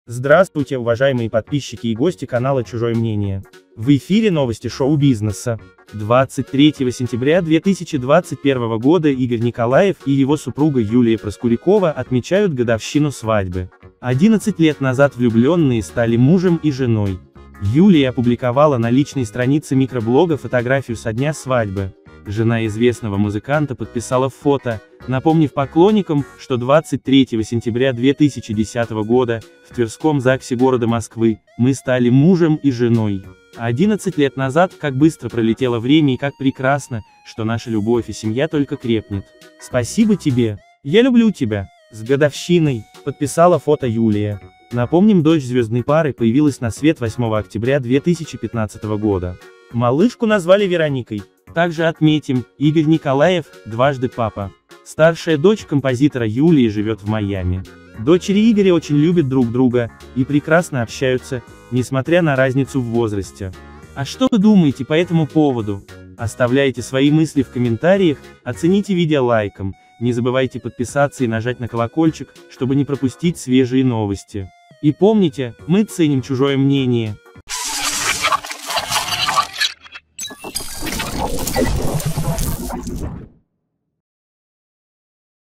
Здравствуйте, уважаемые подписчики и гости канала «Чужое мнение». В эфире новости шоу-бизнеса. 23 сентября 2021 года Игорь Николаев и его супруга Юлия Проскурякова отмечают годовщину свадьбы. 11 лет назад влюбленные стали мужем и женой. Юлия опубликовала на личной странице микроблога фотографию со дня свадьбы. Жена известного музыканта подписала фото, напомнив поклонникам, что 23 сентября 2010 года, в Тверском ЗАГСе города Москвы, мы стали мужем и женой. 11 лет назад, как быстро пролетело время и как прекрасно, что наша любовь и семья только крепнет. Спасибо тебе. Я люблю тебя. С годовщиной, подписала фото Юлия. Напомним, дочь звездной пары появилась на свет 8 октября 2015 года. Малышку назвали Вероникой. Также отметим, Игорь Николаев, дважды папа. Старшая дочь композитора Юлии живет в Майами. Дочери Игоря очень любят друг друга, и прекрасно общаются, несмотря на разницу в возрасте. А что вы думаете по этому поводу? Оставляйте свои мысли в комментариях, оцените видео лайком, не забывайте подписаться и нажать на колокольчик, чтобы не пропустить свежие новости. И помните, мы ценим чужое мнение.